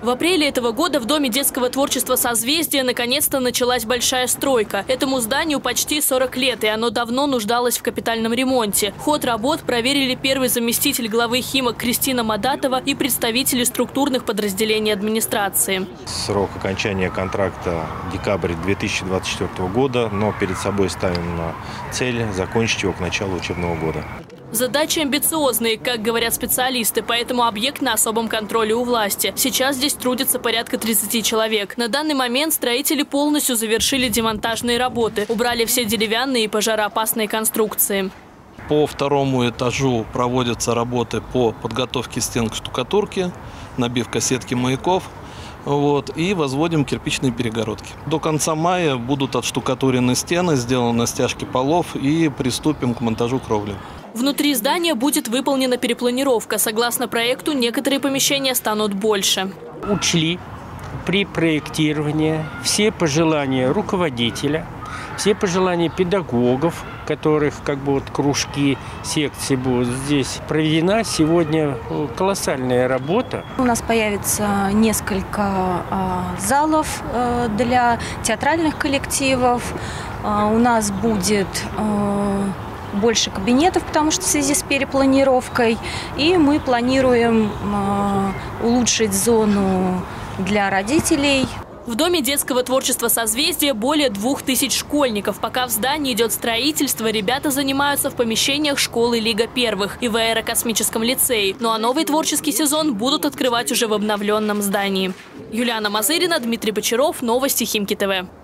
В апреле этого года в Доме детского творчества «Созвездие» наконец-то началась большая стройка. Этому зданию почти 40 лет, и оно давно нуждалось в капитальном ремонте. Ход работ проверили первый заместитель главы Химок Кристина Мадатова и представители структурных подразделений администрации. Срок окончания контракта – декабрь 2024 года, но перед собой ставим цель закончить его к началу учебного года. Задачи амбициозные, как говорят специалисты, поэтому объект на особом контроле у власти. Сейчас здесь трудится порядка 30 человек. На данный момент строители полностью завершили демонтажные работы, убрали все деревянные и пожароопасные конструкции. По второму этажу проводятся работы по подготовке стен к штукатурке, набивка сетки маяков. И возводим кирпичные перегородки. До конца мая будут отштукатурены стены, сделаны стяжки полов и приступим к монтажу кровли. Внутри здания будет выполнена перепланировка. Согласно проекту, некоторые помещения станут больше. Учли при проектировании все пожелания руководителя, все пожелания педагогов, которых кружки, секции будут здесь. Проведена сегодня колоссальная работа. У нас появится несколько залов для театральных коллективов. У нас будет больше кабинетов, потому что в связи с перепланировкой. И мы планируем улучшить зону для родителей. В Доме детского творчества «Созвездие» более 2000 школьников. Пока в здании идет строительство, ребята занимаются в помещениях школы Лига Первых и в аэрокосмическом лицее. Ну а новый творческий сезон будут открывать уже в обновленном здании. Юлиана Мазырина, Дмитрий Бочаров. Новости Химки ТВ.